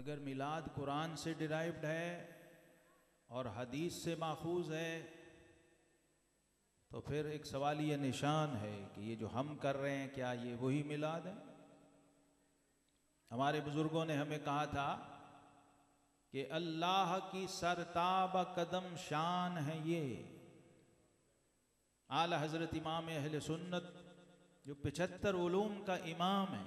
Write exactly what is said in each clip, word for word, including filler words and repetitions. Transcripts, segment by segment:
अगर मिलाद कुरान से डिराइव्ड है और हदीस से माखूज है तो फिर एक सवाल ये निशान है कि ये जो हम कर रहे हैं क्या ये वही मिलाद है? हमारे बुजुर्गों ने हमें कहा था कि अल्लाह की सरताब कदम शान है ये। आला हजरत इमाम अहले सुन्नत जो पिछहत्तर उलूम का इमाम है,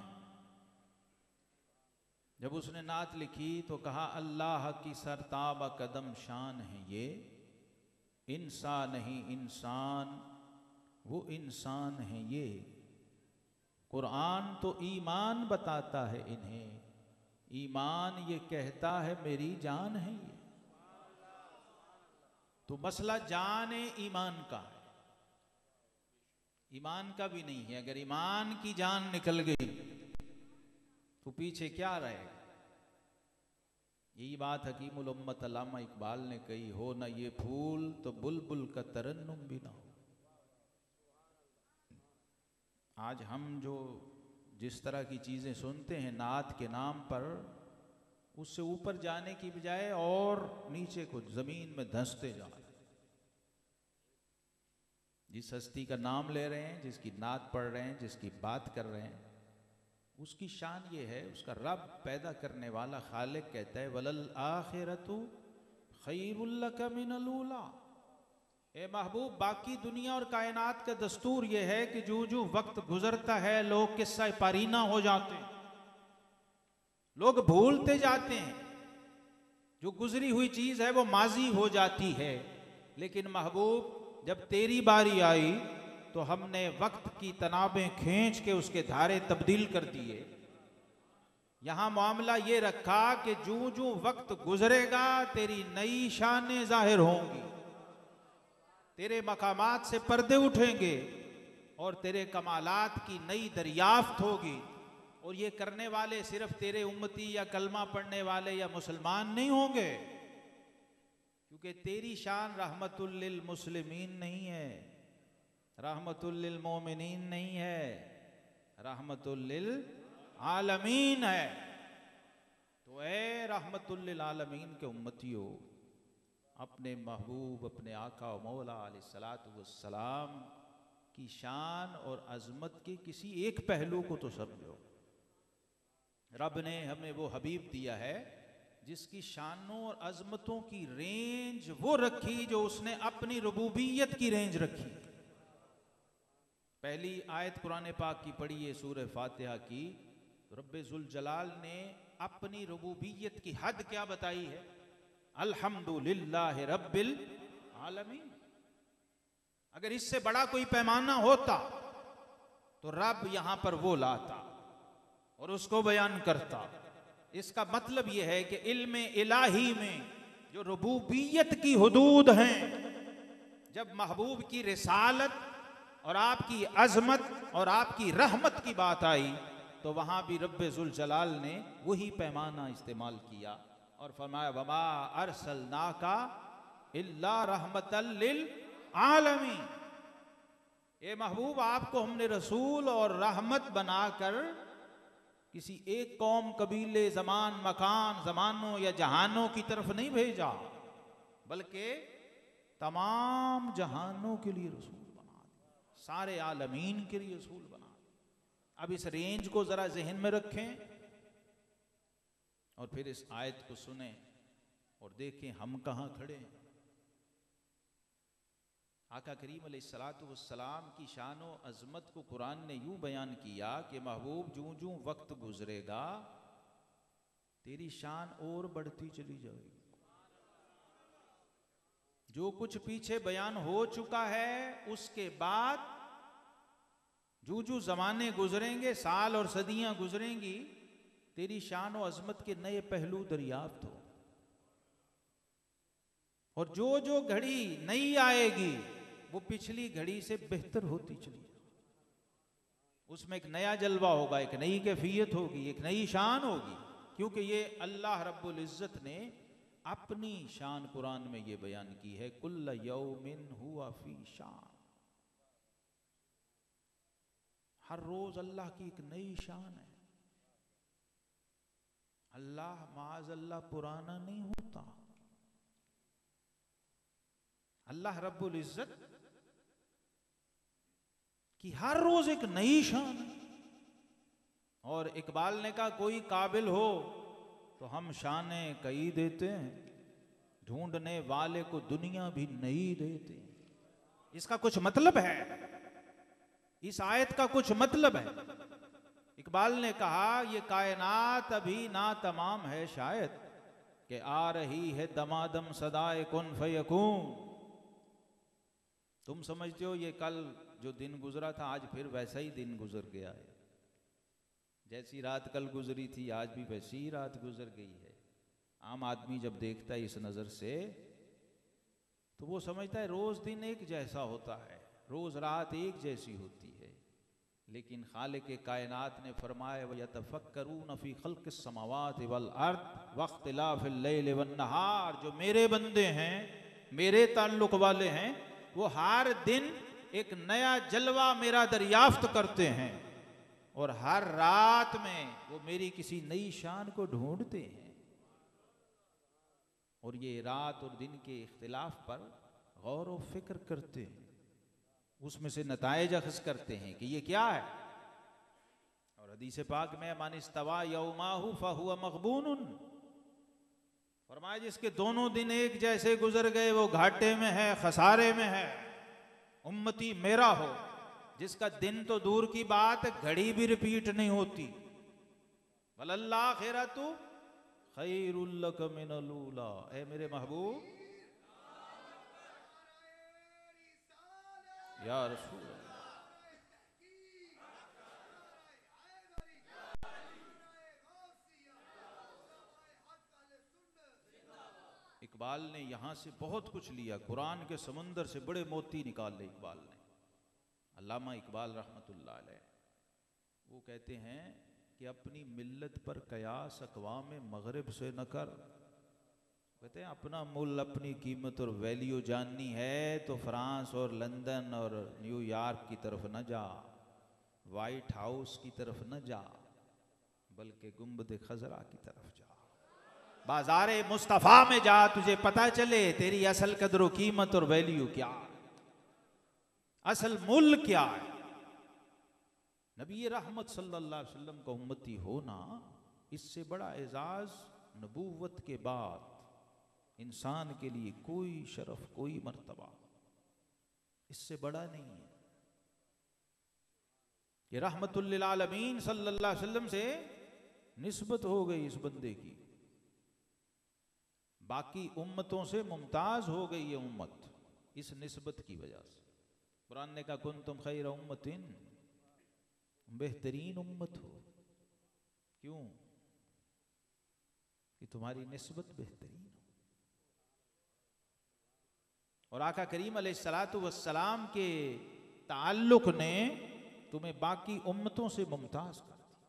जब उसने नात लिखी तो कहा अल्लाह की सरताब कदम शान है ये, इंसान नहीं इंसान वो इंसान है ये। कुरान तो ईमान बताता है इन्हें, ईमान ये कहता है मेरी जान है ये। तो मसला जान ईमान का है, ईमान का भी नहीं है। अगर ईमान की जान निकल गई तो पीछे क्या रहेगा? यही बात हकीमुल उम्मत अल्लामा इकबाल ने कही, हो ना ये फूल तो बुलबुल का तरन्नुम भी ना हो। आज हम जो जिस तरह की चीज़ें सुनते हैं नात के नाम पर, उससे ऊपर जाने की बजाय और नीचे को ज़मीन में धंसते जा रहे हैं। जिस हस्ती का नाम ले रहे हैं, जिसकी नात पढ़ रहे हैं, जिसकी बात कर रहे हैं, उसकी शान ये है, उसका रब पैदा करने वाला खालिक कहता है वलल आखिरतु खैरुल लका मिनल ऊला। ए महबूब, बाकी दुनिया और कायनात का दस्तूर ये है कि जो जो वक्त गुजरता है लोग किस्सा पारीना हो जाते हैं, लोग भूलते जाते हैं, जो गुजरी हुई चीज है वो माजी हो जाती है। लेकिन महबूब, जब तेरी बारी आई तो हमने वक्त की तनाबें खींच के उसके धारे तब्दील कर दिए। यहां मामला ये रखा कि जूं जूं वक्त गुजरेगा तेरी नई शानें जाहिर होंगी, तेरे मकामात से पर्दे उठेंगे और तेरे कमालात की नई दरियाफ्त होगी। और ये करने वाले सिर्फ तेरे उम्मती या कलमा पढ़ने वाले या मुसलमान नहीं होंगे, क्योंकि तेरी शान रहमतुल लिल मुस्लिमीन नहीं है, रहमतुल लिल मोमिनीन नहीं है, रहमतुल लिल आलमीन है। तो ए रहमतुल लिल आलमीन के उम्मतियों, अपने महबूब, अपने आका व मौला अलैहिस्सलातु वस्सलाम की शान और अजमत के किसी एक पहलू को तो समझो। रब ने हमें वो हबीब दिया है जिसकी शानों और अजमतों की रेंज वो रखी जो उसने अपनी रुबूबियत की रेंज रखी। पहली आयत कुरान पाक की पढ़ी है सूरह फातिहा की, तो रब्बे जुल जलाल ने अपनी रुबूबियत की हद क्या बताई है? अल्हम्दुलिल्लाहि रब्बिल आलमीन। अगर इससे बड़ा कोई पैमाना होता तो रब यहां पर वो लाता और उसको बयान करता। इसका मतलब यह है कि इल्म इलाही में जो रुबूबियत की हुदूद हैं, जब महबूब की रिसालत और आपकी अजमत और आपकी रहमत की बात आई तो वहां भी रब्बे जुल जलाल ने वही पैमाना इस्तेमाल किया और फरमाया वमा अरसलनाका इल्ला रहमतल लिल आलमीन। ए महबूब, आपको हमने रसूल और रहमत बनाकर किसी एक कौम, कबीले, जमान, मकान, जमानों या जहानों की तरफ नहीं भेजा, बल्कि तमाम जहानों के लिए रसूल बना दिया, सारे आलमीन के लिए रसूल बना दिया। अब इस रेंज को जरा जहन में रखें और फिर इस आयत को सुने और देखें हम कहां खड़े हैं। आका करीम अलैहिस्सलातु वस्सलाम की शान व अज़मत को कुरान ने यूं बयान किया कि महबूब, जूं जूं वक्त गुजरेगा तेरी शान और बढ़ती चली जाएगी। जो कुछ पीछे बयान हो चुका है उसके बाद जूं जूं जमाने गुजरेंगे, साल और सदियां गुजरेंगी, तेरी शान व अज़मत के नए पहलू दरियाफ्त हो। और जो जो घड़ी नई आएगी वो पिछली घड़ी से बेहतर होती चली जाएगी। उसमें एक नया जलवा होगा, एक नई कैफियत होगी, एक नई शान होगी, क्योंकि ये अल्लाह रब्बुल इज्जत ने अपनी शान कुरान में ये बयान की है, कुल्ल यौमिन हुआ फी शान। हर रोज अल्लाह की एक नई शान है, अल्लाह माज अल्लाह पुराना नहीं होता। अल्लाह रब्बुल इज्जत की हर रोज एक नई शान है। और इकबाल ने कहा कोई काबिल हो तो हम शाने कई देते हैं, ढूंढने वाले को दुनिया भी नहीं देते। इसका कुछ मतलब है, इस आयत का कुछ मतलब है। इकबाल ने कहा ये कायनात अभी ना तमाम है शायद, कि आ रही है दमादम सदाए कुन फयकून। तुम समझते हो ये कल जो दिन गुजरा था आज फिर वैसा ही दिन गुजर गया है। जैसी रात कल गुजरी थी आज भी वैसी ही रात गुजर गई है। आम आदमी जब देखता है इस नज़र से तो वो समझता है रोज़ दिन एक जैसा होता है, रोज़ रात एक जैसी होती है। लेकिन खालिक कायनात ने फरमाया वयतफक्करून फी खल्क़िस समावाति वल अर्द वख्तिलाफ़िल लैल वन नहार। जो मेरे बंदे हैं, मेरे ताल्लुक वाले हैं, वो हर दिन एक नया जलवा मेरा दरियाफ्त करते हैं और हर रात में वो मेरी किसी नई शान को ढूंढते हैं। और ये रात और दिन के इख्तिलाफ पर गौर व फिक्र करते हैं, उसमें से नताइज अख़ज़ करते हैं कि ये क्या है। और हदीस पाक में मन इस्तवा यौमाहु फहुवा मग़बूनुन, फरमाया जिसके दोनों दिन एक जैसे गुजर गए वो घाटे में है, खसारे में है। उम्मती मेरा हो जिसका दिन तो दूर की बात, घड़ी भी रिपीट नहीं होती। वलल आखिरतु खैरुल लक मिनल ऊला। ऐ मेरे महबूब या रसूल इकबाल ने यहां से बहुत कुछ लिया, कुरान के समुंदर से बड़े मोती निकाल ले इकबाल ने। अल्लामा इकबाल रहमतुल्लाह अलैह वो कहते हैं कि अपनी मिल्लत पर कयास अक़वाम मग़रिब से न कर। कहते हैं अपना मुल्क अपनी कीमत और वैल्यू जाननी है तो फ्रांस और लंदन और न्यूयॉर्क की तरफ न जा, वाइट हाउस की तरफ न जा, बल्कि गुंबद खजरा की तरफ जा, बाज़ारे मुस्तफ़ा में जा, तुझे पता चले तेरी असल कदर व कीमत और वैल्यू क्या, असल मुल क्या है। नबी रहमत सल्लल्लाहु अलैहि वसल्लम का उम्मती होना, इससे बड़ा एजाज नबूवत के बाद इंसान के लिए कोई शरफ, कोई मर्तबा इससे बड़ा नहीं है। ये रहमतुल लिल आलमीन सल्लल्लाहु अलैहि वसल्लम से निस्बत हो गई इस बंदे की, बाकी उम्मतों से मुमताज हो गई ये उम्मत इस निस्बत की वजह से। कुरान ने कहा कुंतुम खैर उम्मतिन, बेहतरीन उम्मत हो। क्यों? कि तुम्हारी निस्बत बेहतरीन हो। और आका करीम अलैहिस्सलातु वस्सलाम के ताल्लुक ने तुम्हें बाकी उम्मतों से मुमताज कर दिया।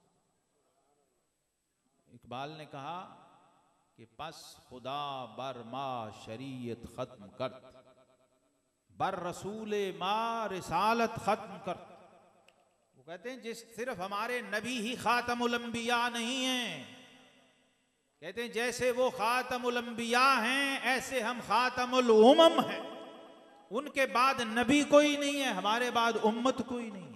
इकबाल ने कहा कि पस खुदा बर मा शरीयत खत्म कर, बर रसूले मा रिसालत खत्म कर। वो कहते हैं जिस सिर्फ हमारे नबी ही खातमुल अंबिया नहीं हैं, कहते हैं जैसे वो खातमुल अंबिया हैं ऐसे हम खातमुल उमम हैं। उनके बाद नबी कोई नहीं है, हमारे बाद उम्मत कोई नहीं है।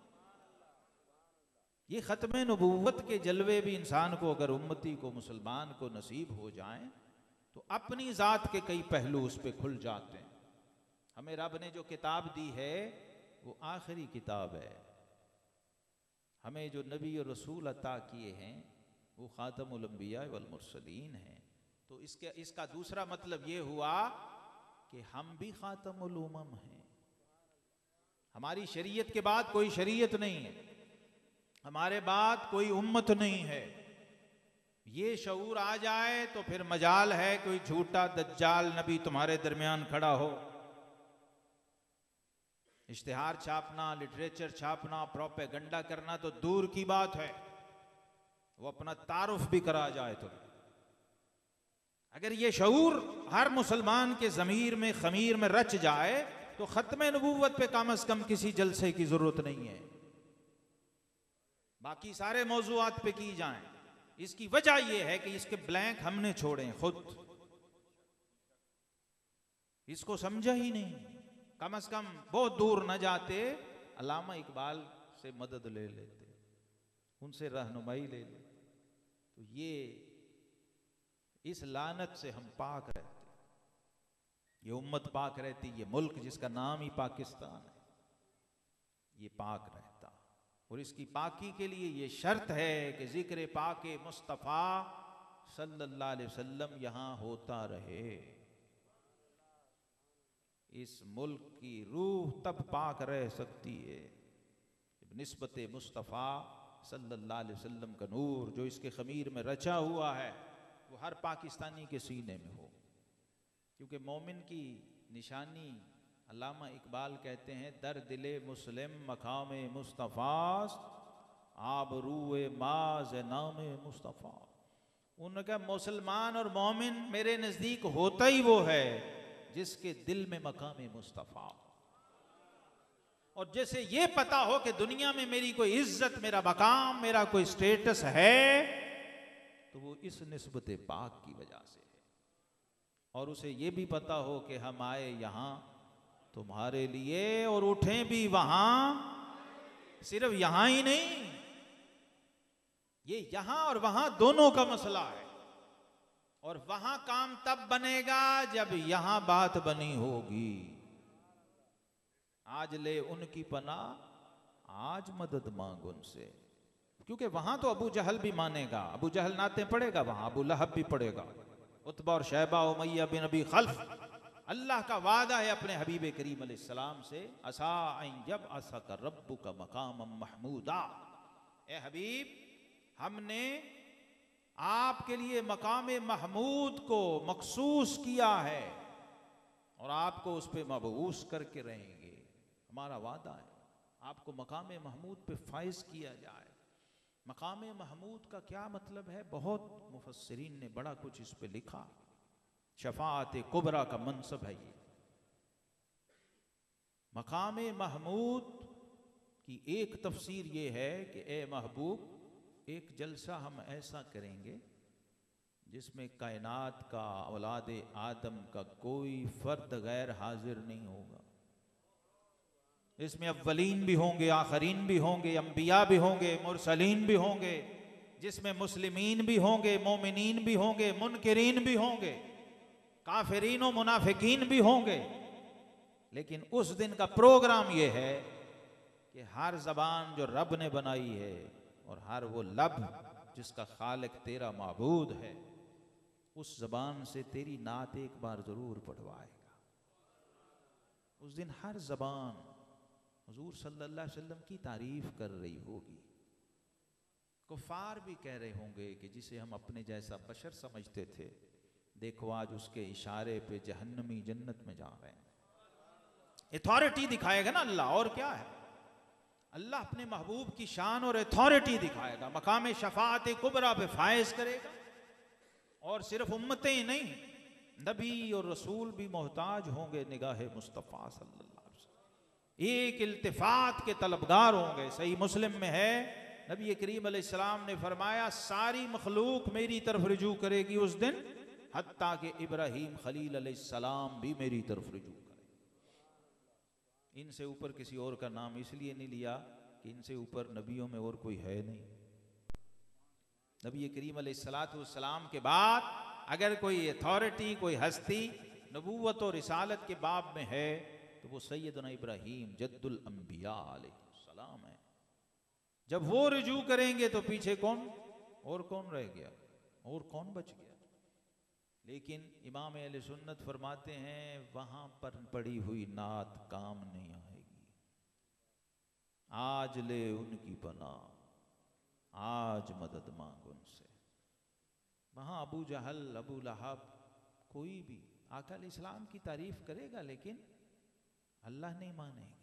ये खत्म नबूवत के जलवे भी इंसान को, अगर उम्मती को, मुसलमान को नसीब हो जाएं तो अपनी ज़ात के कई पहलू उस पर खुल जाते हैं। हमें रब ने जो किताब दी है वो आखिरी किताब है। हमें जो नबी और रसूल अता किए हैं वो खातमुल अंबिया वल मुरसलीन हैं। तो इसके इसका दूसरा मतलब ये हुआ कि हम भी खातमुल उमम हैं। हमारी शरीयत के बाद कोई शरीयत नहीं है, हमारे बाद कोई उम्मत नहीं है। ये शऊर आ जाए तो फिर मजाल है कोई झूठा दज्जाल नबी तुम्हारे दरमियान खड़ा हो। इश्तिहार छापना, लिटरेचर छापना, प्रोपेगंडा करना तो दूर की बात है, वो अपना तारुफ भी करा जाए तो। अगर ये शऊर हर मुसलमान के ज़मीर में, खमीर में रच जाए तो खत्म नबूवत पे कम अज कम किसी जलसे की जरूरत नहीं है। बाकी सारे मौजूआत पे की जाएं, इसकी वजह यह है कि इसके ब्लैंक हमने छोड़े खुद, इसको समझा ही नहीं। कम से कम बहुत दूर न जाते, अल्लामा इकबाल से मदद ले लेते, उनसे रहनुमाई ले लेते, तो ये इस लानत से हम पाक रहते, ये उम्मत पाक रहती, ये मुल्क जिसका नाम ही पाकिस्तान है ये पाक रहता। और इसकी पाकी के लिए ये शर्त है कि जिक्र पाके मुस्तफ़ा सल्लल्लाहु अलैहि वसल्लम यहाँ होता रहे। इस मुल्क की रूह तब पाक रह सकती है निस्बत मुस्तफ़ा सल्लल्लाहु अलैहि वसल्लम का नूर जो इसके खमीर में रचा हुआ है वो हर पाकिस्तानी के सीने में हो। क्योंकि मोमिन की निशानी, अल्लामा इकबाल कहते हैं, दर दिले मुस्लिम मकाम मुस्तफ़ा आबरूए माज नाम मुस्तफ़ा। उन्होंने कहा मुसलमान और मोमिन मेरे नज़दीक होता ही वो है जिसके दिल में मकाम मुस्तफ़ा, और जैसे ये पता हो कि दुनिया में मेरी कोई इज्जत, मेरा मकाम, मेरा कोई स्टेटस है तो वो इस निस्बत पाक की वजह से है। और उसे ये भी पता हो कि हम आए यहाँ तुम्हारे लिए और उठें भी वहां, सिर्फ यहां ही नहीं, ये यहां और वहां दोनों का मसला है। और वहां काम तब बनेगा जब यहां बात बनी होगी। आज ले उनकी पनाह, आज मदद मांग उनसे। क्योंकि वहां तो अबू जहल भी मानेगा, अबू जहल नाते पड़ेगा, वहां अबू लहब भी पड़ेगा, उतबा और शैबा उमैया बिन अबी खल्फ। अल्लाह का वादा है अपने हबीब करीम अलैहिस्सलाम से, असा अन जब असा का रब्बु का मकाम महमूदा। ए हबीब, हमने आपके लिए मकाम महमूद को मखसूस किया है और आपको उस पर मबऊस करके रहेंगे। हमारा वादा है आपको मकाम महमूद पे फाइज किया जाए। मकाम महमूद का क्या मतलब है? बहुत मुफस्सिरीन ने बड़ा कुछ इस पे लिखा। शफाअत कुबरा का मनसब है ये। मकाम महमूद की एक तफसीर ये है कि ए महबूब, एक जलसा हम ऐसा करेंगे जिसमें कायनात का, औलाद आदम का कोई फर्द गैर हाजिर नहीं होगा। इसमें अव्वलीन भी होंगे, आखरीन भी होंगे, अंबिया भी होंगे, मुरसलीन भी होंगे, जिसमें मुस्लिमीन भी होंगे, मोमिनीन भी होंगे, मुनकिरीन भी होंगे, काफिरीन और मुनाफिकीन भी होंगे। लेकिन उस दिन का प्रोग्राम यह है कि हर जबान जो रब ने बनाई है और हर वो लब जिसका खालिक तेरा माबूद है, उस जबान से तेरी नात एक बार जरूर पढ़वाएगा। उस दिन हर जबान हुजूर सल्लल्लाहु अलैहि वसल्लम की तारीफ कर रही होगी। कुफार भी कह रहे होंगे कि जिसे हम अपने जैसा बशर समझते थे, देखो आज उसके इशारे पे जहन्नमी जन्नत में जा रहे हैं। अथॉरिटी दिखाएगा ना अल्लाह, और क्या है। अल्लाह अपने महबूब की शान और अथॉरिटी दिखाएगा, मकाम शफाअत कुबरा पे फायज करेगा। और सिर्फ उम्मतें ही नहीं, नबी और रसूल भी मोहताज होंगे निगाह मुस्तफ़ा सल्लल्लाहु अलैहि वसल्लम, एक इल्तिफात के तलबगार होंगे। सही मुस्लिम में है, नबी करीम अलैहिस्सलाम ने फरमाया, सारी मखलूक मेरी तरफ रुजू करेगी उस दिन, हत्ता कि इब्राहीम खलील अलैहिस्सलाम भी मेरी तरफ रुजू करे। इनसे ऊपर किसी और का नाम इसलिए नहीं लिया कि इनसे ऊपर नबियों में और कोई है नहीं। नबी करीम अलैहिस्सलाम के बाद अगर कोई अथॉरिटी, कोई हस्ती नबूवत और रिसालत के बाब में है तो वो सैयदना इब्राहीम जद्दुल अंबिया अलैहिस्सलाम है। जब वो रुजू करेंगे तो पीछे कौन और कौन रह गया, और कौन बच गया। लेकिन इमाम अहले सुन्नत फरमाते हैं वहां पर पड़ी हुई नात काम नहीं आएगी। आज ले उनकी पनाह, आज मदद मांग उनसे। वहां अबू जहल, अबू लहब, कोई भी आका इस्लाम की तारीफ करेगा लेकिन अल्लाह नहीं मानेगा।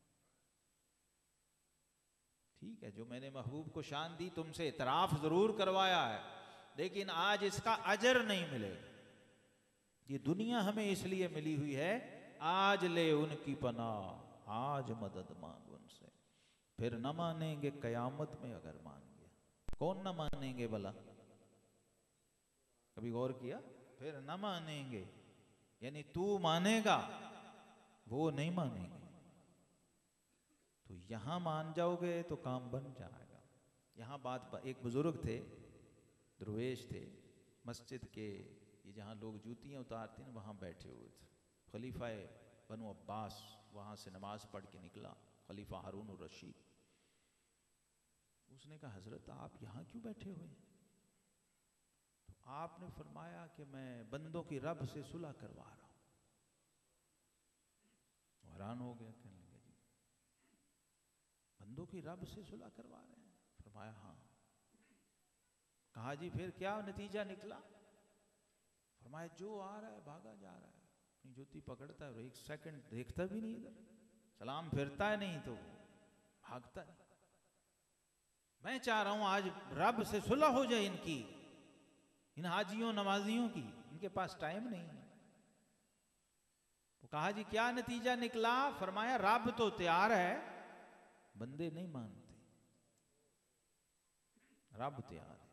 ठीक है, जो मैंने महबूब को शान दी, तुमसे इतराफ जरूर करवाया है, लेकिन आज इसका अजर नहीं मिलेगा। ये दुनिया हमें इसलिए मिली हुई है, आज ले उनकी पनाह, आज मदद मांग उनसे। फिर न मानेंगे कयामत में, अगर मान गया। कौन न मानेंगे भला? कभी गौर किया? फिर न मानेंगे, यानी तू मानेगा वो नहीं मानेंगे। तो यहां मान जाओगे तो काम बन जाएगा। यहां बात, एक बुजुर्ग थे, दरवेश थे, मस्जिद के ये जहां लोग जूतियां उतारते हैं वहां बैठे हुए थे। खलीफा बनु अब्बास वहां से नमाज पढ़ के निकला, खलीफा हारून और रशीद। उसने कहा हजरत आप यहाँ क्यों बैठे हुए हैं? तो आपने फरमाया कि मैं बंदों की रब से सुलह करवा रहा हूं। हैरान हो गया, कहने लगे जी बंदों की रब से सुलह करवा रहे हैं? फरमाया हाँ। कहा जी फिर क्या नतीजा निकला? फरमाया जो आ रहा है भागा जा रहा है, अपनी जूती पकड़ता है और एक सेकंड देखता भी नहीं इधर, सलाम फिरता है नहीं तो भागता है। मैं चाह रहा हूं आज रब से सुलह हो जाए इनकी, इन हाजियों नमाजियों की, इनके पास टाइम नहीं है। तो कहा जी क्या नतीजा निकला? फरमाया रब तो तैयार है, बंदे नहीं मानते। रब तैयार है,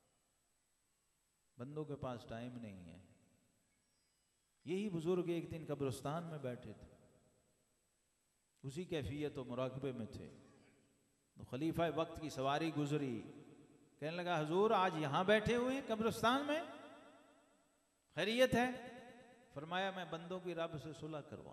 बंदों के पास टाइम नहीं है। यही बुजुर्ग एक दिन कब्रिस्तान में बैठे थे, उसी कैफियत और मुराकबे में थे। तो खलीफा वक्त की सवारी गुजरी, कहने लगा हुजूर आज यहां बैठे हुए हैं कब्रिस्तान में, खैरियत है? फरमाया मैं बंदों की रब से सुलह करवा।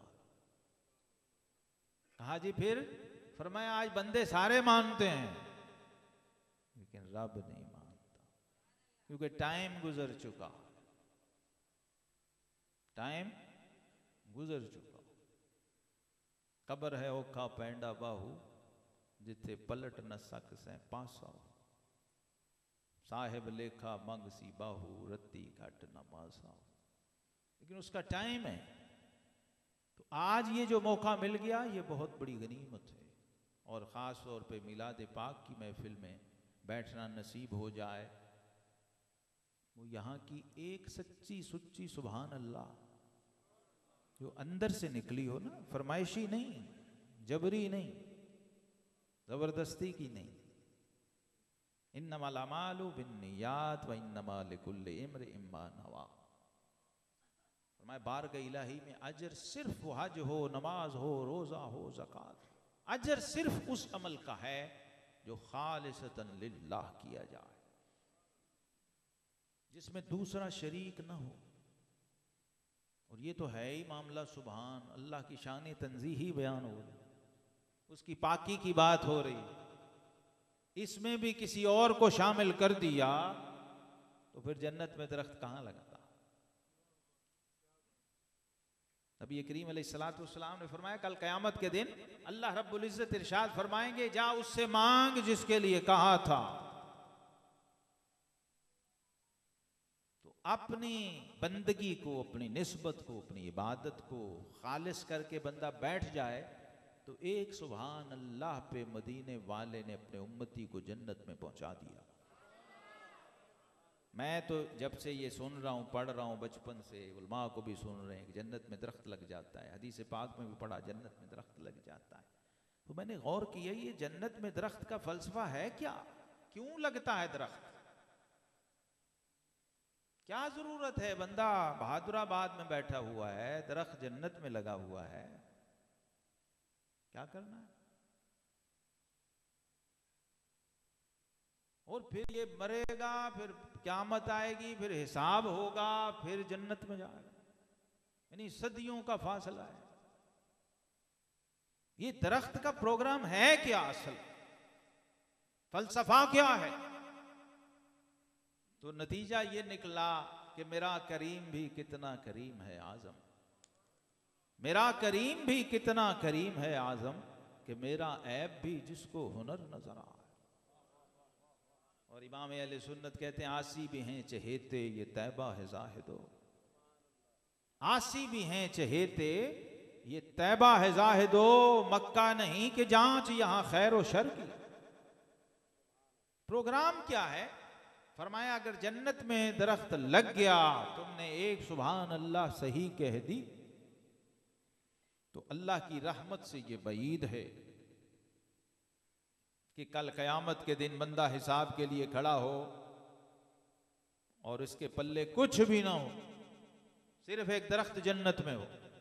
कहा जी फिर? फरमाया आज बंदे सारे मानते हैं लेकिन रब नहीं मानता, क्योंकि टाइम गुजर चुका, टाइम गुजर चुका। कबर है औखा पैंडा बाहू, जिथे पलट न सक सै पासा, साहिब लेखा मंग सी बाहू, रत्ती घट न मासा। लेकिन उसका टाइम है। तो आज ये जो मौका मिल गया ये बहुत बड़ी गनीमत है, और ख़ास तौर पे मिलाद पाक की महफिल में बैठना नसीब हो जाए। वो यहाँ की एक सच्ची सुच्ची सुभान अल्लाह जो अंदर से निकली हो ना, फरमाइशी नहीं, जबरी नहीं, जबरदस्ती की नहीं। इन्नमल अमालु बिन्नियात व इन्नमा लिकुल्लि इम्रिइन मा नवा। फरमाया बारगाह इलाही में अजर सिर्फ हज हो, नमाज हो, रोजा हो, ज़कात, अजर सिर्फ उस अमल का है जो खालिसतन लिल्लाह किया जाए, जिसमें दूसरा शरीक ना हो। और ये तो है ही मामला, सुभान अल्लाह की शान तंजीही बयान हो रही, उसकी पाकी की बात हो रही। इसमें भी किसी और को शामिल कर दिया तो फिर जन्नत में दरख्त कहां लगता? नबी करीम अलैहिस्सलातु वस्सलाम ने फरमाया कल क़यामत के दिन अल्लाह रब्बुल इज़्ज़त इरशाद फरमाएंगे जा उससे मांग जिसके लिए कहा था। तो अपनी बंदगी को, अपनी निस्बत को, अपनी इबादत को खालिस करके बंदा बैठ जाए तो एक सुभान अल्लाह पे मदीने वाले ने अपने उम्मती को जन्नत में पहुंचा दिया। मैं तो जब से ये सुन रहा हूँ, पढ़ रहा हूँ, बचपन से उलमा को भी सुन रहे हैं कि जन्नत में दरख्त लग जाता है, हदीस पाक में भी पढ़ा जन्नत में दरख्त लग जाता है। तो मैंने गौर किया ये जन्नत में दरख्त का फलसफा है क्या? क्यों लगता है दरख्त? क्या जरूरत है? बंदा बहादुराबाद में बैठा हुआ है, दरख्त जन्नत में लगा हुआ है, क्या करना है? और फिर ये मरेगा, फिर क़यामत आएगी, फिर हिसाब होगा, फिर जन्नत में जाएगा, यानी सदियों का फासला है। ये दरख्त का प्रोग्राम है क्या? असल फलसफा क्या है? तो नतीजा ये निकला कि मेरा करीम भी कितना करीम है आजम, मेरा करीम भी कितना करीम है आजम, कि मेरा ऐब भी जिसको हुनर नजर आए। और इमाम अहले सुन्नत कहते हैं आसी भी हैं चहेते ये तैबा है जाहिदो, आसी भी हैं चहेते ये तैबा है जाहिदो, मक्का नहीं कि जांच यहां खैर और शर की। प्रोग्राम क्या है? फरमाया अगर जन्नत में दरख्त लग गया, तुमने एक सुभान अल्लाह सही कह दी, तो अल्लाह की रहमत से ये बईद है कि कल क़यामत के दिन बंदा हिसाब के लिए खड़ा हो और इसके पल्ले कुछ भी ना हो, सिर्फ एक दरख्त जन्नत में हो,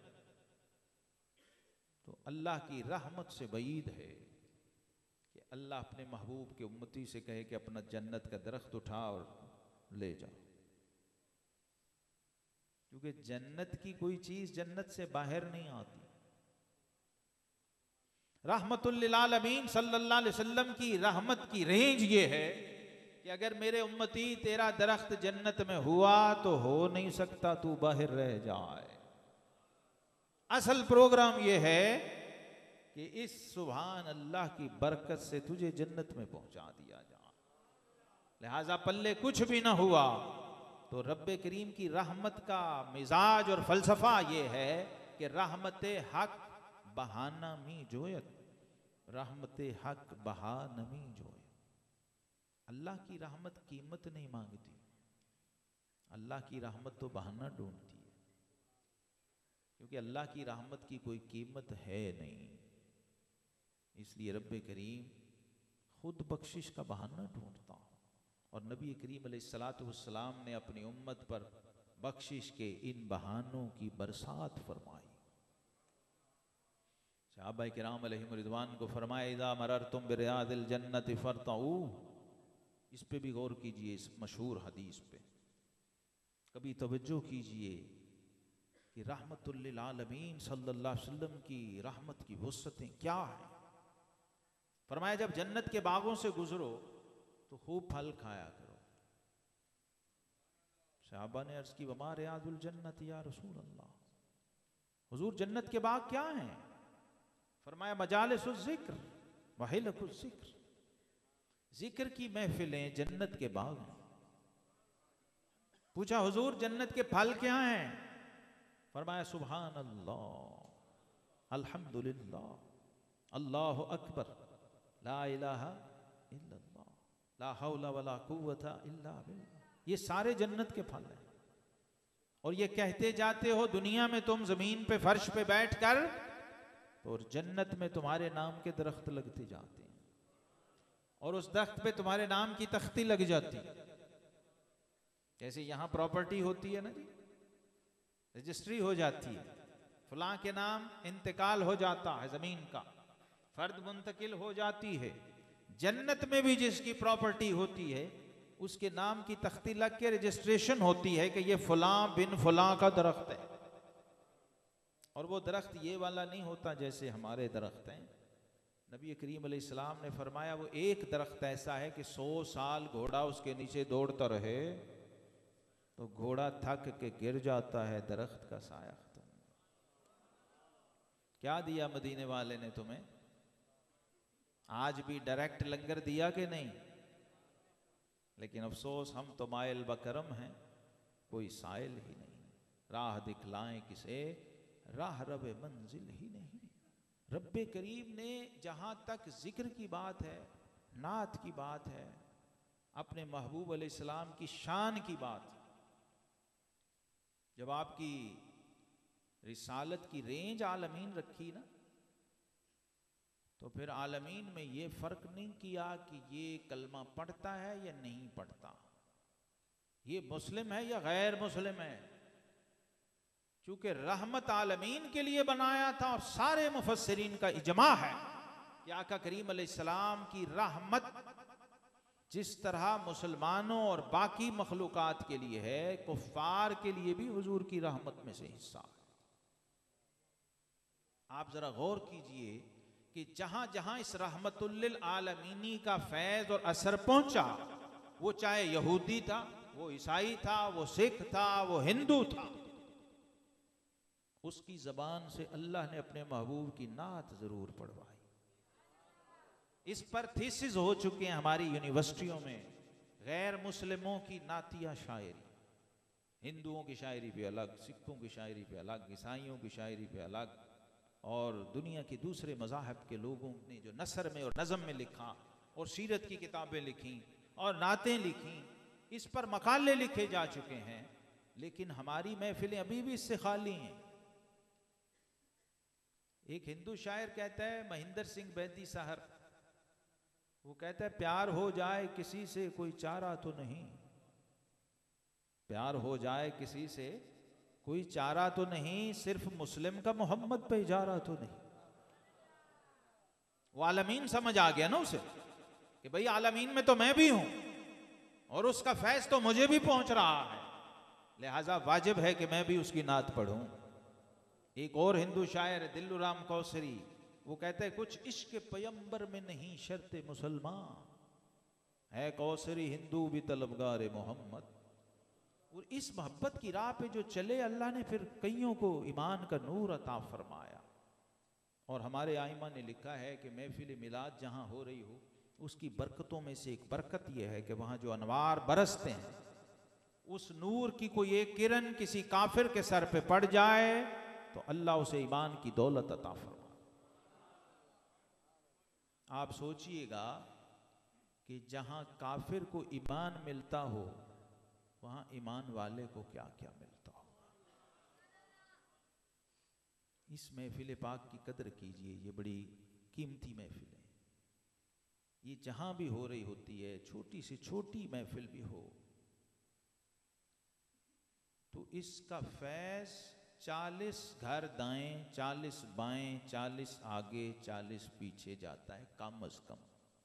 तो अल्लाह की रहमत से बईद है कि अल्लाह अपने महबूब के उम्मती से कहे कि अपना जन्नत का दरख्त उठा और ले जा। क्योंकि जन्नत की कोई चीज जन्नत से बाहर नहीं आती। रहमतुल लिल आलमीन सल्लल्लाहु अलैहि वसल्लम की रहमत की रेंज ये है कि अगर मेरे उम्मती तेरा दरख्त जन्नत में हुआ तो हो नहीं सकता तू बाहर रह जाए। असल प्रोग्राम ये है कि इस सुभान अल्लाह की बरकत से तुझे जन्नत में पहुंचा दिया जाए। लिहाजा पल्ले कुछ भी ना हुआ तो रब्बे करीम की रहमत का मिजाज और फलसफा ये है कि रहमत हक बहाना मी जोयत, रहमत हक बहा नमी जोयत। अल्लाह की रहमत कीमत नहीं मांगती, अल्लाह की रहमत तो बहाना ढूंढती है, क्योंकि अल्लाह की रहमत की कोई कीमत है नहीं। इसलिए रब्बे करीम खुद बख्शिश का बहाना ढूंढता हूँ। और नबी करीम अलैहिस्सलातु वस्सलाम ने अपनी उम्मत पर बख्शिश के इन बहानों की बरसात फरमाई। सहाबाए किराम अलैहिम रिदवान को फरमाया, इज़ा मररतुम बिरियादिल जन्नति फरतऊ। इस पे भी गौर कीजिए, इस मशहूर हदीस पे कभी तवज्जो कीजिए कि रहमतुल लिल आलमीन सल्लल्लाहु अलैहि वसल्लम की रहमत की वुसअतें क्या हैं। फरमाया, जब जन्नत के बागों से गुजरो तो खूब फल खाया करो। सहाबा ने अर्ज की, वमा रियादुल जन्नत या रसूल अल्लाह, हुजूर जन्नत के बाग क्या हैं? फरमाया, मजालिसुज़ ज़िक्र व हिलकुज़ ज़िक्र, जिक्र की महफिलें जन्नत के बाग हैं। पूछा, हुजूर जन्नत के फल क्या हैं? फरमाया, सुभान अल्लाह, अल्हम्दुलिल्लाह, अल्लाहु अकबर, ला इलाहा इल्लल्लाह, ला हौला वला कुव्वता इल्ला बिल्लाह। ये सारे जन्नत के फल हैं। और ये कहते जाते हो दुनिया में तुम जमीन पे फर्श पे बैठ कर, तो और जन्नत में तुम्हारे नाम के दरख्त लगते जाते हैं और उस दरख्त पे तुम्हारे नाम की तख्ती लग जाती है। जैसे यहां प्रॉपर्टी होती है ना जी, रजिस्ट्री हो जाती है, फलां के नाम इंतकाल हो जाता है, जमीन का फर्द मुंतकिल हो जाती है। जन्नत में भी जिसकी प्रॉपर्टी होती है उसके नाम की तख्ती लग के रजिस्ट्रेशन होती है कि ये फलां बिन फलां का दरख्त है। और वो दरख्त ये वाला नहीं होता जैसे हमारे दरख्त हैं। नबी करीम अलैहिस्सलाम ने फरमाया, वो एक दरख्त ऐसा है कि सौ साल घोड़ा उसके नीचे दौड़ता रहे तो घोड़ा थक के गिर जाता है, दरख्त का साया खत्म। क्या दिया मदीने वाले ने तुम्हें? आज भी डायरेक्ट लंगर दिया कि नहीं? लेकिन अफसोस हम तो माइल बकरम हैं, कोई साइल ही नहीं। राह दिखलाएं किसे, राह रब मंजिल ही नहीं। रब्बे करीम ने जहां तक जिक्र की बात है, नात की बात है, अपने महबूब अलैहिस्सलाम की शान की बात, जब आपकी रिसालत की रेंज आलमीन रखी ना, तो फिर आलमीन में ये फर्क नहीं किया कि ये कलमा पढ़ता है या नहीं पढ़ता, ये मुस्लिम है या गैर मुस्लिम है। चूंकि रहमत आलमीन के लिए बनाया था और सारे मुफस्सिरीन का इजमा है कि आका करीम अलैहिस्सलाम की रहमत जिस तरह मुसलमानों और बाकी मखलूकात के लिए है, कुफ्फार के लिए भी हुजूर की रहमत में से हिस्सा है। आप जरा गौर कीजिए कि जहां जहां इस रहमतुल लिल आलमीनी का फैज और असर पहुंचा, वो चाहे यहूदी था, वो ईसाई था, वो सिख था, वो हिंदू था, उसकी जबान से अल्लाह ने अपने महबूब की नात जरूर पढ़वाई। इस पर थीसिस हो चुके हैं हमारी यूनिवर्सिटियों में, गैर मुस्लिमों की नातिया शायरी, हिंदुओं की शायरी पे अलग, सिखों की शायरी पे अलग, ईसाइयों की शायरी पे अलग, और दुनिया के दूसरे मज़ाहब के लोगों ने जो नसर में और नज़म में लिखा और सीरत की किताबें लिखी और नातें लिखी, इस पर मकाले लिखे जा चुके हैं। लेकिन हमारी महफिलें अभी भी इससे खाली हैं। एक हिंदू शायर कहता है, महेंद्र सिंह बैदी साहब, वो कहता है, प्यार हो जाए किसी से कोई चारा तो नहीं, प्यार हो जाए किसी से कोई चारा तो नहीं, सिर्फ मुस्लिम का मोहम्मद पे इजारा तो नहीं। वो आलमीन समझ आ गया ना उसे कि भाई आलमीन में तो मैं भी हूं और उसका फैज तो मुझे भी पहुंच रहा है, लिहाजा वाजिब है कि मैं भी उसकी नात पढ़ूं। एक और हिंदू शायर दिल्लुराम कौसरी, वो कहते हैं कुछ इश्क पैगंबर में नहीं शर्ते मुसलमान, है कौसरी हिंदू भी तलबगार मोहम्मद। और इस मोहब्बत की राह पे जो चले, अल्लाह ने फिर कईयों को ईमान का नूर अता फरमाया। और हमारे आइमा ने लिखा है कि महफिल मिलाद जहाँ हो रही हो, उसकी बरकतों में से एक बरकत यह है कि वहाँ जो अनवार बरसते हैं, उस नूर की कोई एक किरण किसी काफिर के सर पे पड़ जाए तो अल्लाह उसे ईमान की दौलत अता फरमाए। आप सोचिएगा कि जहाँ काफिर को ईमान मिलता हो, वहाँ ईमान वाले को क्या क्या मिलता होगा। इस महफिल पाक की कदर कीजिए, ये बड़ी कीमती महफिल है। ये जहां भी हो रही होती है, छोटी से छोटी महफिल भी हो, तो इसका फैज चालीस घर दाएं, चालीस बाएं, चालीस आगे, चालीस पीछे जाता है कम अज कम।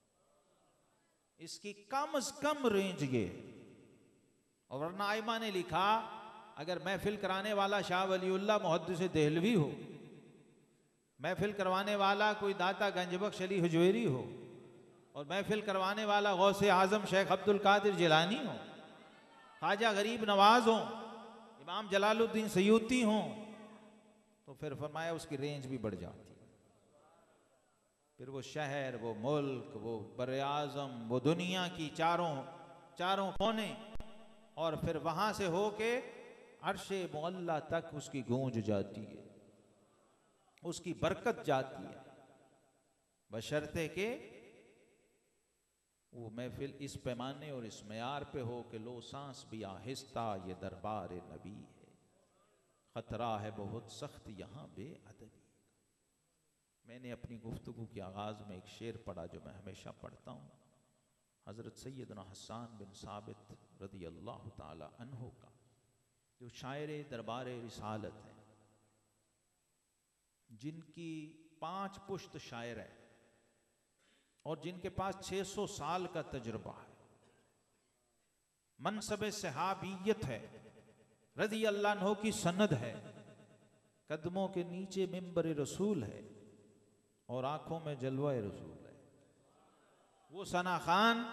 इसकी कम अज कम रेंज ये। और वरना आइमा ने लिखा, अगर महफिल कराने वाला शाह वलीउल्लाह मुहद्दिस देहलवी हो, महफिल करवाने वाला कोई दाता गंजबख्श अली हुजवेरी हो, और महफिल करवाने वाला गौसे आजम शेख अब्दुल कादिर जिलानी हो, ख्वाजा गरीब नवाज हो, इमाम जलालुद्दीन सयूती हो, तो फिर फरमाया उसकी रेंज भी बढ़ जाती है। फिर वो शहर, वो मुल्क, वो बर आज़म, वो दुनिया की चारों चारों कोने, और फिर वहां से होके अर्शे मुअल्ला तक उसकी गूंज जाती है, उसकी बरकत जाती है, बशर्ते के वो महफिल इस पैमाने और इस मयार पे हो कि लो सांस भी आहिस्ता ये दरबार नबी है, खतरा है बहुत सख्त यहाँ बेअदबी। मैंने अपनी गुफ्तगू के आगाज में एक शेर पढ़ा जो मैं हमेशा पढ़ता हूँ, हज़रत सैयदना हसन बिन साबित रज़ी अल्लाह ताला अन्हु का, जो शायर दरबार रिसालत हैं, जिनकी पांच पुश्त शायर है और जिनके पास छह सौ साल का तजुर्बा है, मनसब सहाबियत है, रज़ी अल्लाह अन्हु की सनद है, कदमों के नीचे मिंबर रसूल है और आंखों में जलवा रसूल है। वो सना खान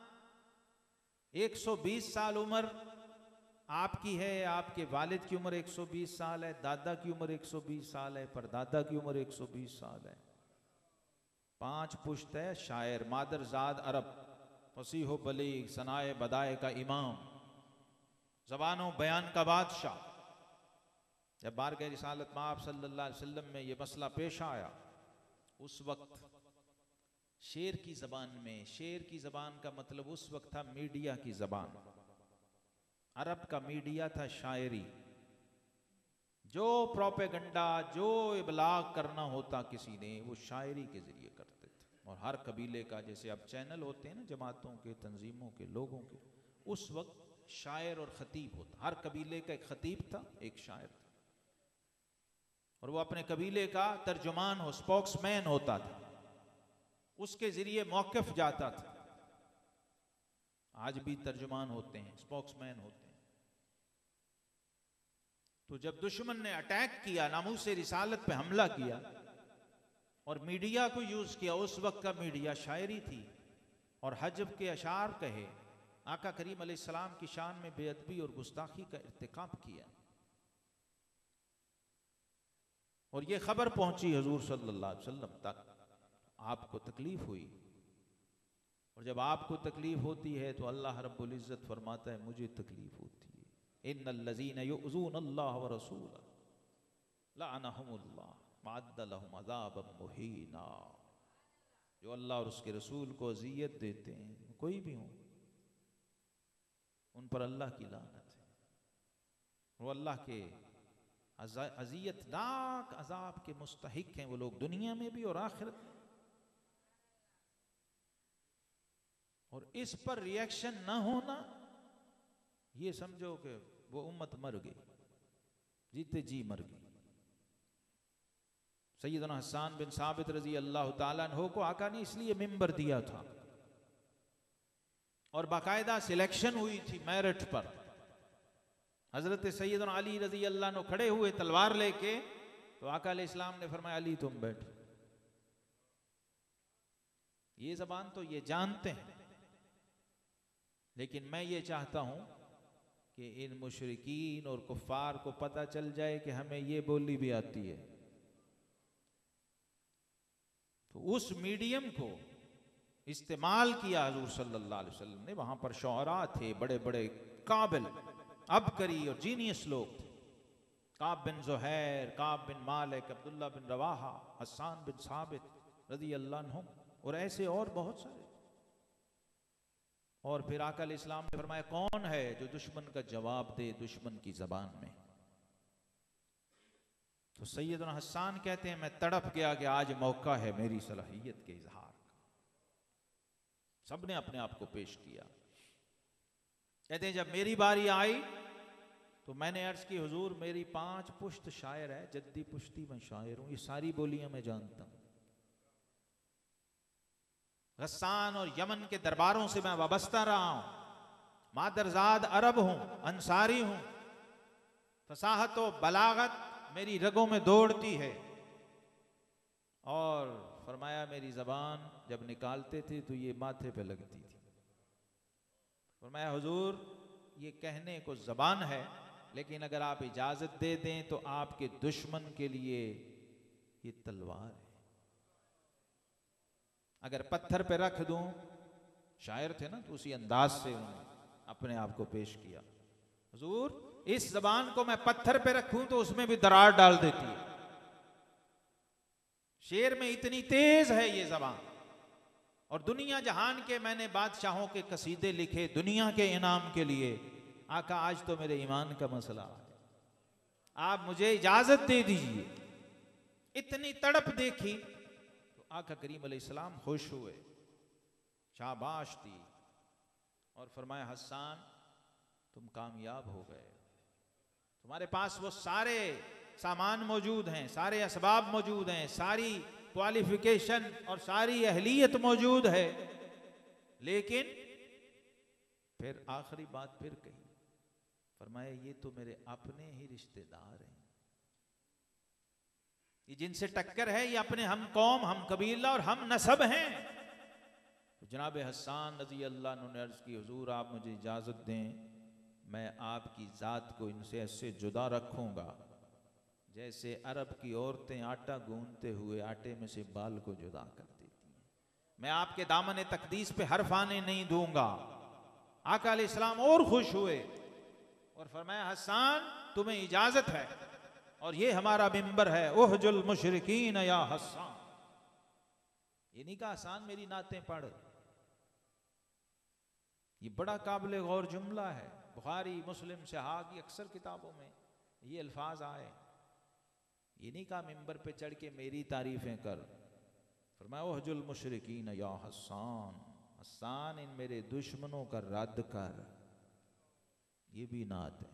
एक सौ बीस साल उम्र आपकी है, आपके वालिद की उम्र एक सौ बीस साल है, दादा की उम्र एक सौ बीस साल है, परदादा की उम्र एक सौ बीस साल है। पांच पुश्त है, शायर, मादरजाद अरब, फसीहो बलीग, सनाए बदाए का इमाम, ज़बानों बयान का बादशाह। जब बारगाह रिसालत में आप सल्लल्लाहु अलैहि वसल्लम में ये मसला पेश आया, उस वक्त शेर की ज़बान में, शेर की ज़बान का मतलब उस वक्त था मीडिया की ज़बान, अरब का मीडिया था शायरी। जो प्रोपेगंडा, जो इबलाग करना होता किसी ने, वो शायरी के ज़रिए करते थे। और हर कबीले का, जैसे अब चैनल होते हैं ना जमातों के, तंजीमों के, लोगों के, उस वक्त शायर और ख़तीब होता, हर कबीले का एक ख़तीब था, एक शायर था, और वो अपने कबीले का तर्जुमान हो, स्पोक्समैन होता था, उसके ज़रिए मौक़िफ़ जाता था। आज भी तर्जुमान होते हैं, स्पोक्समैन होते हैं। तो जब दुश्मन ने अटैक किया, नामूसे रिसालत पे हमला किया और मीडिया को यूज किया, उस वक्त का मीडिया शायरी थी और हजब के अशार कहे, आका करीम अलैहिस्सलाम की शान में बेअदबी और गुस्ताखी का इर्तिकाब किया। और ये खबर पहुंची हुजूर सल्लल्लाहु अलैहि वसल्लम तक, आपको तकलीफ हुई। और जब आपको तकलीफ होती है तो अल्लाह रब्बुल इज़्ज़त फरमाता है मुझे तकलीफ होती है। इन्नल्लज़ीना युज़ूनल्लाह व रसूलहु लअनहुमुल्लाह वअद्द लहुम अज़ाबम मुहीना। जो अल्लाह और उसके रसूल को अज़ियत देते हैं, कोई भी हो, उन पर अल्लाह की लानत है। वो अल्लाह के अज़ियतनाक अज़ाब के मुस्तहिक हैं वो लोग, दुनिया में भी और आखिरत में। और इस पर रिएक्शन न होना ये समझो कि वो उम्मत मर गई, जीते जी मर गई। सैयदना हसन बिन साबित रजी अल्लाह ताला अन्हु को आका ने इसलिए मिंबर दिया था और बाकायदा सिलेक्शन हुई थी मेरिट पर। हजरत सैयदना अली रजी अल्लाह अन्हु खड़े हुए तलवार लेके, तो आका अलैहिस्सलाम ने फरमाया अली तुम बैठो। ये जबान तो ये जानते हैं, लेकिन मैं ये चाहता हूं कि इन मुशरिकीन और कुफ्फार को पता चल जाए कि हमें ये बोली भी आती है। तो उस मीडियम को इस्तेमाल किया हुजूर सल्लल्लाहु अलैहि वसल्लम ने। वहां पर शुअरा थे, बड़े बड़े काबिल अबकरी और जीनियस लोग थे। काब बिन ज़ुहैर, काब बिन मालिक, अब्दुल्ला बिन रवाहा, हसन बिन साबित रज़ी अल्लाह अन्हुम और ऐसे और बहुत सारे। और फिर आका अलैहिस्सलाम ने फरमाया कौन है जो दुश्मन का जवाब दे दुश्मन की जबान में। तो सैयदना हसन कहते हैं मैं तड़प गया कि आज मौका है मेरी सलाहियत के इजहार का। सबने अपने आप को पेश किया। कहते हैं जब मेरी बारी आई तो मैंने अर्ज की हुजूर मेरी पांच पुश्त शायर है, जद्दी पुश्ती मैं शायर हूं, ये सारी बोलियां मैं जानता हूं। गस्सान और यमन के दरबारों से मैं वाबस्ता रहा हूं, मादरजाद अरब हूं, अंसारी हूं, फसाहत और बलागत मेरी रगों में दौड़ती है। और फरमाया मेरी जबान जब निकालते थे तो ये माथे पे लगती थी। फरमाया हुजूर ये कहने को जबान है, लेकिन अगर आप इजाजत दे दें तो आपके दुश्मन के लिए ये तलवार है। अगर पत्थर पे रख दूं, शायर थे ना, तो उसी अंदाज से उन्होंने अपने आप को पेश किया। हुजूर इस जबान को मैं पत्थर पे रखूं तो उसमें भी दरार डाल देती है। शेर में इतनी तेज है ये जबान। और दुनिया जहान के मैंने बादशाहों के कसीदे लिखे दुनिया के इनाम के लिए। आका आज तो मेरे ईमान का मसला है, आप मुझे इजाजत दे दीजिए। इतनी तड़प देखी तो आका करीम अलैहिस्सलाम खुश हुए, शाबाश दी और फरमाया हसन तुम कामयाब हो गए, तुम्हारे पास वो सारे सामान मौजूद हैं, सारे असबाब मौजूद हैं, सारी क्वालिफिकेशन और सारी अहलियत मौजूद है। लेकिन फिर आखिरी बात फिर कही, फरमाया ये तो मेरे अपने ही रिश्तेदार हैं, ये जिनसे टक्कर है ये अपने हम कौम, हम कबीला और हम नसब हैं। तो जनाब हसन रज़ी अल्लाह अन्हु ने अर्ज की हुजूर आप मुझे इजाजत दें, मैं आपकी ज़ात को इनसे ऐसे जुदा रखूंगा जैसे अरब की औरतें आटा गूंदते हुए आटे में से बाल को जुदा कर देती हैं। मैं आपके दामन तकदीस पे हर्फ आने नहीं दूंगा। आका अलैहिस्सलाम और खुश हुए और फरमाया हसन तुम्हें इजाजत है और ये हमारा मिंबर है, उहजुल मुशरिकीन या हसन। ये नहीं कहा हसन मेरी नातें पढ़, ये बड़ा काबिल गौर जुमला है। बुखारी मुस्लिम सिहा की अक्सर किताबों में ये अल्फाज आए। ये नहीं कहा मिंबर पे चढ़ के मेरी तारीफें कर, फरमाया वहजुल मुशरिकीन या हसन, हसन इन मेरे दुश्मनों का रद्द कर। ये भी नात है।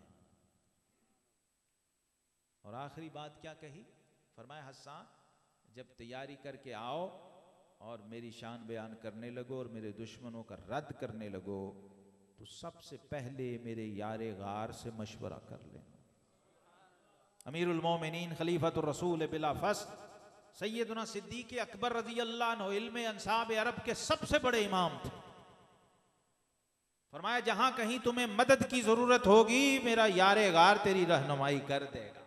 और आखिरी बात क्या कही, फरमाया हसन जब तैयारी करके आओ और मेरी शान बयान करने लगो और मेरे दुश्मनों का रद्द करने लगो तो सबसे पहले मेरे यारे गार से मशवरा कर लेना। अमीरुल मोमिनीन खलीफतुर रसूल बिला फस्ल सैयदना सिद्दीक़ अकबर रज़ी अल्लाह अन्हु इल्म अंसाब अरब के सबसे बड़े इमाम थे। फरमाया जहां कहीं तुम्हें मदद की जरूरत होगी मेरा यारे गार तेरी रहनुमाई कर देगा।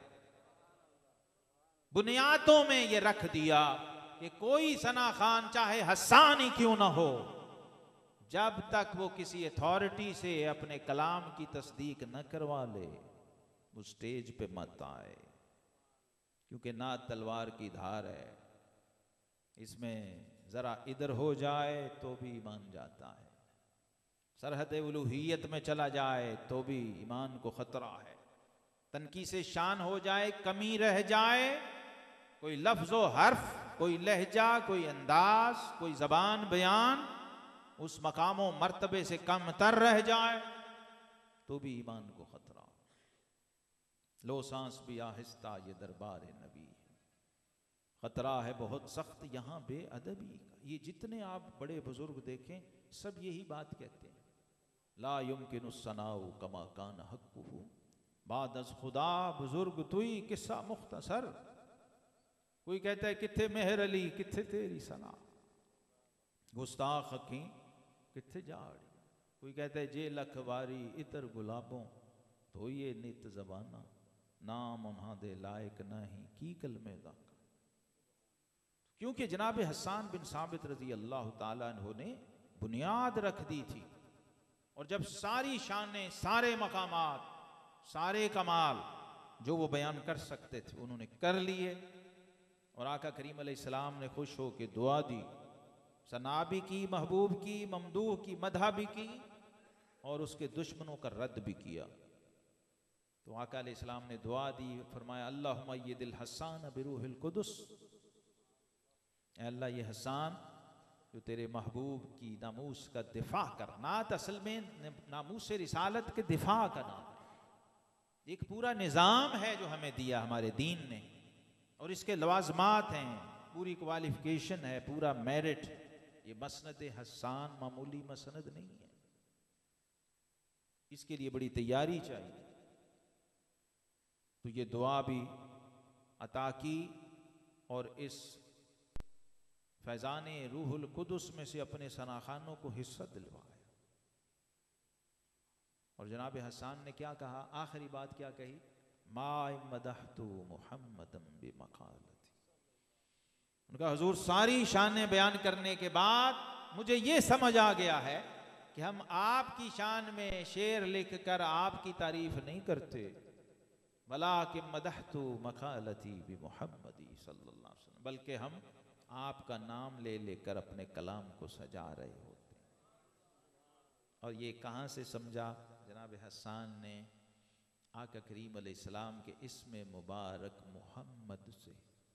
बुनियादों में ये रख दिया कि कोई सना खान चाहे हसन ही क्यों ना हो, जब तक वो किसी अथॉरिटी से अपने कलाम की तस्दीक न करवा ले वो स्टेज पे मत आए, क्योंकि ना तलवार की धार है, इसमें जरा इधर हो जाए तो भी ईमान जाता है, सरहद उलूहियत में चला जाए तो भी ईमान को खतरा है, तनकी से शान हो जाए, कमी रह जाए, कोई लफ्ज़ व हर्फ, कोई लहजा, कोई अंदाज, कोई जबान बयान उस मकामों मर्तबे से कम तर रह जाए तो भी ईमान को खतरा। लो सांस भी आहिस्ता ये दरबार नबी है, खतरा है बहुत सख्त यहाँ बेअदबी का। ये जितने आप बड़े बुजुर्ग देखें सब यही बात कहते हैं, ला युमकिनु सनाउ कमा कान हक्कुहु, बाद अज खुदा बुजुर्ग तुई किस्सा मुख्तसर। कोई कहता है किथे मेहर अली किथे तेरी सना, गुस्ताख अखी किथे जाड़ी। कोई कहता है जे लखवारी इतर गुलाबों तो ये नित जबाना, नाम उन्हा दे लायक नहीं की कलमे दाका। क्योंकि जनाब हसन बिन साबित रजी अल्लाह ताला अन्हु ने बुनियाद रख दी थी, और जब सारी शानें, सारे मकामात, सारे कमाल जो वो बयान कर सकते थे उन्होंने कर लिए, और आका करीम अलैहिस्सलाम ने खुश हो के दुआ दी, सना भी की, महबूब की, ममदूह की, मदहा भी की, और उसके दुश्मनों का रद्द भी किया। तो आका अलैहिस्सलाम ने दुआ दी, फरमाया अल्लाहुम्मा यदिल हसन बिरूहिल कुदस, अल्लाह ये हसन जो तेरे महबूब की नामूस का दिफा कर, नात असल में नामूस रिसालत के दिफा का नाम है। एक पूरा निज़ाम है जो हमें दिया हमारे दीन ने, और इसके लवाजमात हैं, पूरी क्वालिफिकेशन है, पूरा मेरिट। ये मसनद हसन मामूली मसनद नहीं है, इसके लिए बड़ी तैयारी चाहिए। तो ये दुआ भी अता की, और इस फैज़ाने रूहुल कुदस में से अपने सनाखानों को हिस्सा दिलवाया। और जनाब हसन ने क्या कहा, आखिरी बात क्या कही, मा मदहतु मुहम्मदम बिमकालती। उनका हुजूर सारी शानें बयान करने के बाद मुझे ये समझ आ गया है कि हम आपकी शान में शेर लिख कर आपकी तारीफ नहीं करते, वला कि मदहतु मकालती बिमुहम्मदी सल्लल्लाहु अलैहि वसल्लम, बल्कि हम आपका नाम ले लेकर अपने कलाम को सजा रहे होते। और ये कहाँ से समझा जनाब हसन ने, आका करीम अलैहिस्सलाम के इसमें मुबारक मोहम्मद से।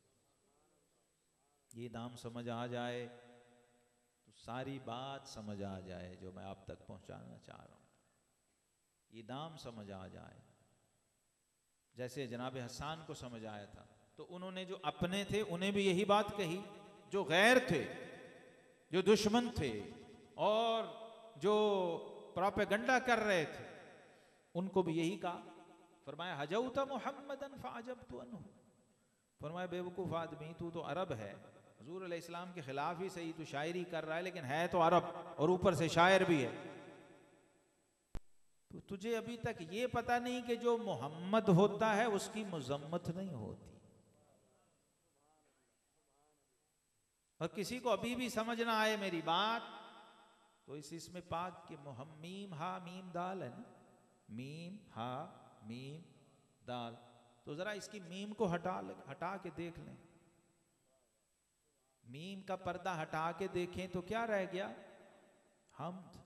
ये नाम समझ आ जाए तो सारी बात समझ आ जाए जो मैं आप तक पहुंचाना चाह रहा हूं। ये नाम समझ आ जाए, जैसे जनाब हसन को समझ आया था, तो उन्होंने जो अपने थे उन्हें भी यही बात कही, जो गैर थे, जो दुश्मन थे, और जो प्रोपेगेंडा कर रहे थे उनको भी यही कहा। फरमाया हजौता मुहम्मदन फअजबतु अन्हु, फरमाया बेवकूफ़ आदमी तू तो अरब है, हुजूर अलैहिस्सलाम के खिलाफ ही सही तू शायरी कर रहा है, लेकिन है तो अरब और ऊपर से शायर भी है। तो तुझे अभी तक ये पता नहीं कि जो मोहम्मद होता है उसकी मुजम्मत नहीं होती। और किसी को अभी भी समझ ना आए मेरी बात, तो इस इसमें पाक के मुहम्मीम हा मीम दाल है ना, मीम हा मीम दाल, तो जरा इसकी मीम को हटा हटा के देख लें, मीम का पर्दा हटा के देखें तो क्या रह गया, हम्द।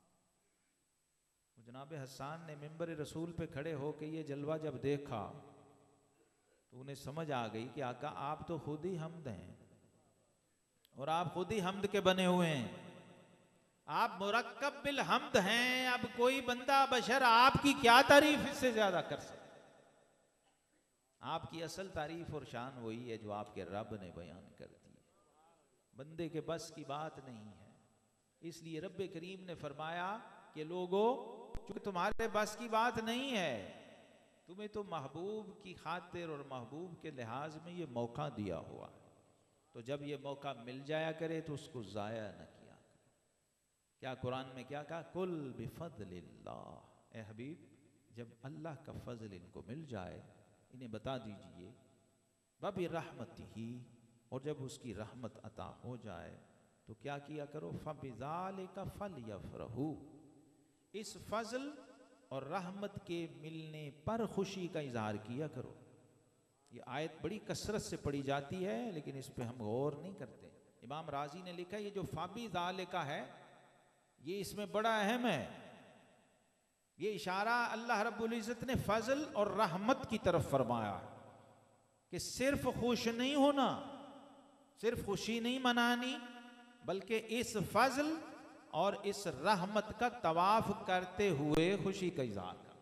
जनाब हसन ने मिंबर रसूल पे खड़े होके ये जलवा जब देखा तो उन्हें समझ आ गई कि आका आप तो खुद ही हम्द हैं, और आप खुद ही हम्द के बने हुए हैं, आप मुरक्कब बिल हम्द हैं। अब कोई बंदा बशर आपकी क्या तारीफ इससे ज्यादा कर सकता। आपकी असल तारीफ और शान वही है जो आपके रब ने बयान कर दी, बंदे के बस की बात नहीं है। इसलिए रब करीम ने फरमाया कि लोगों, चूंकि तुम्हारे बस की बात नहीं है, तुम्हें तो महबूब की खातिर और महबूब के लिहाज में ये मौका दिया हुआ है, तो जब ये मौका मिल जाया करे तो उसको ज़ाया न किया करे। क्या कुरान में क्या कहा, कुल बिफज़लिल्लाह, ए हबीब जब अल्लाह का फजल इनको मिल जाए इन्हें बता दीजिए, बबि रहमतिही, और जब उसकी रहमत अता हो जाए तो क्या किया करो, फबिज़ालिका फलयफ़रहू, इस फजल और रहमत के मिलने पर खुशी का इजहार किया करो। ये आयत बड़ी कसरत से पढ़ी जाती है लेकिन इस पे हम गौर नहीं करते। इमाम राजी ने लिखा ये जो फबिज़ालिका है ये इसमें बड़ा अहम है। ये इशारा अल्लाह रब्बुल इज़्ज़त ने फजल और रहमत की तरफ फरमाया कि सिर्फ खुश नहीं होना, सिर्फ खुशी नहीं मनानी, बल्कि इस फजल और इस रहमत का तवाफ करते हुए खुशी का इज़हार करना।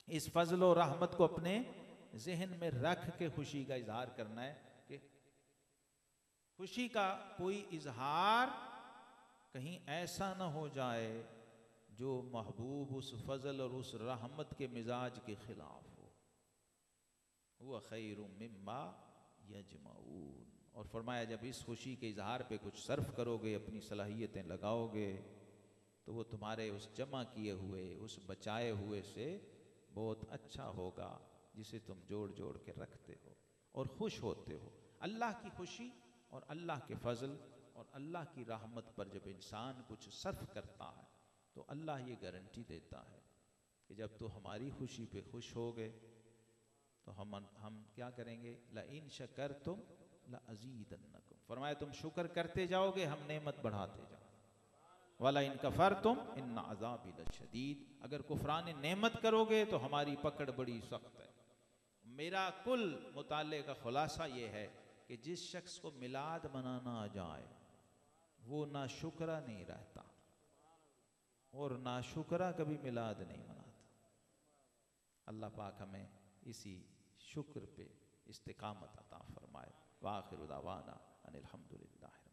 इस फजल और रहमत को अपने जहन में रख के खुशी का इजहार करना है कि खुशी का कोई इजहार कहीं ऐसा ना हो जाए जो महबूब उस फजल और उस रहमत के मिजाज के खिलाफ हो। हुआ खैरुम मिम्मा यजमाऊन। और फरमाया जब इस खुशी के इजहार पे कुछ सर्फ करोगे, अपनी सलाहियतें लगाओगे, तो वो तुम्हारे उस जमा किए हुए, उस बचाए हुए से बहुत अच्छा होगा जिसे तुम जोड़ जोड़ के रखते हो और खुश होते हो। अल्लाह की खुशी और अल्लाह के फजल और अल्लाह की रहमत पर जब इंसान कुछ सर्फ करता है तो अल्लाह ये गारंटी देता है कि जब तो हमारी खुशी पे खुश हो गए तो हम हम क्या करेंगे, ला इन शकरतुम ला अज़ीदन्नकुम। फरमाया तुम शुक्र करते जाओगे, हम नेमत बढ़ाते जाओगे। वाला इन कफरतुम इन्न अज़ाबी लशदीद। अगर कुफरान नेमत करोगे तो हमारी पकड़ बड़ी सख्त है। मेरा कुल मुताले का खुलासा ये है कि जिस शख्स को मिलाद मनाना आ जाए वो ना शुक्रा नहीं रहता और ना शुक्रा कभी मिलाद नहीं मनाता। अल्लाह पाक हमें इसी शुक्र पे इस्तिकामत अता फरमाए। व आखिरु दावाना अनिल हम्दुलिल्लाह।